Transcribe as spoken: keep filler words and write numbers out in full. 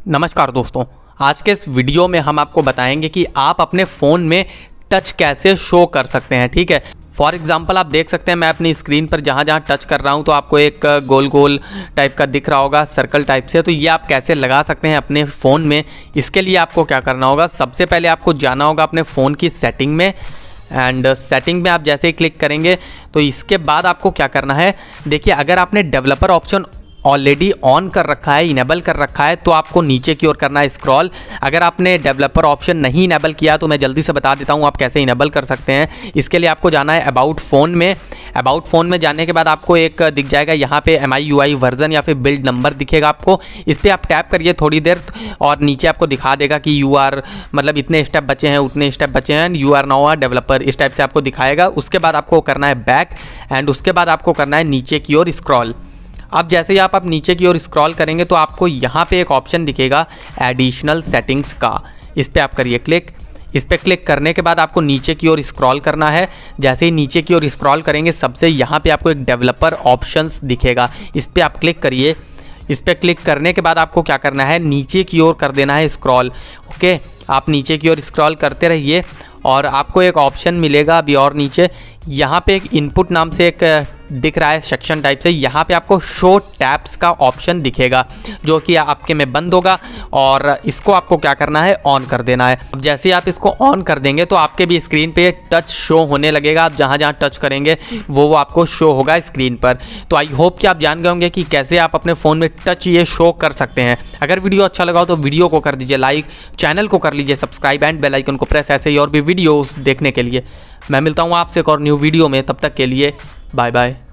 नमस्कार दोस्तों, आज के इस वीडियो में हम आपको बताएंगे कि आप अपने फ़ोन में टच कैसे शो कर सकते हैं। ठीक है, फॉर एग्जांपल आप देख सकते हैं मैं अपनी स्क्रीन पर जहाँ जहाँ टच कर रहा हूँ तो आपको एक गोल गोल टाइप का दिख रहा होगा, सर्कल टाइप से। तो ये आप कैसे लगा सकते हैं अपने फ़ोन में, इसके लिए आपको क्या करना होगा, सबसे पहले आपको जाना होगा अपने फ़ोन की सेटिंग में। एंड सेटिंग में आप जैसे ही क्लिक करेंगे तो इसके बाद आपको क्या करना है, देखिए अगर आपने डेवलपर ऑप्शन ऑलरेडी ऑन कर रखा है, इनेबल कर रखा है, तो आपको नीचे की ओर करना है स्क्रॉल। अगर आपने डेवलपर ऑप्शन नहीं इनेबल किया तो मैं जल्दी से बता देता हूँ आप कैसे इनेबल कर सकते हैं। इसके लिए आपको जाना है अबाउट फ़ोन में। अबाउट फ़ोन में जाने के बाद आपको एक दिख जाएगा यहाँ पे M I U I version या फिर बिल्ड नंबर दिखेगा आपको। इस पर आप टैप करिए थोड़ी देर और नीचे आपको दिखा देगा कि यू आर मतलब इतने स्टेप बचे हैं, उतने स्टेप बचे हैं, you are now a developer, इस टाइप से आपको दिखाएगा। उसके बाद आपको करना है बैक एंड उसके बाद आपको करना है नीचे की ओर स्क्रॉल। अब जैसे ही आप आप नीचे की ओर स्क्रॉल करेंगे तो आपको यहाँ पे एक ऑप्शन दिखेगा एडिशनल सेटिंग्स का, इस पर आप करिए क्लिक। इस पर क्लिक करने के बाद आपको नीचे की ओर स्क्रॉल करना है। जैसे ही नीचे की ओर स्क्रॉल करेंगे सबसे यहाँ पे आपको एक डेवलपर ऑप्शंस दिखेगा, इस पर आप क्लिक करिए। इस पर क्लिक करने के बाद आपको क्या करना है, नीचे की ओर कर देना है स्क्रॉल। ओके, आप नीचे की ओर स्क्रॉल करते रहिए और आपको एक ऑप्शन मिलेगा अभी और नीचे, यहाँ पे एक इनपुट नाम से एक दिख रहा है सेक्शन टाइप से, यहाँ पे आपको शो टैप्स का ऑप्शन दिखेगा जो कि आपके में बंद होगा और इसको आपको क्या करना है, ऑन कर देना है। अब जैसे आप इसको ऑन कर देंगे तो आपके भी स्क्रीन पे टच शो होने लगेगा। आप जहाँ जहाँ टच करेंगे वो वो आपको शो होगा स्क्रीन पर। तो आई होप कि आप जान गए होंगे कि कैसे आप अपने फ़ोन में टच ये शो कर सकते हैं। अगर वीडियो अच्छा लगा हो तो वीडियो को कर दीजिए लाइक, चैनल को कर लीजिए सब्सक्राइब एंड बेल आइकन को प्रेस, ऐसे ही और भी वीडियो देखने के लिए। मैं मिलता हूँ आपसे एक और न्यू वीडियो में, तब तक के लिए बाय बाय।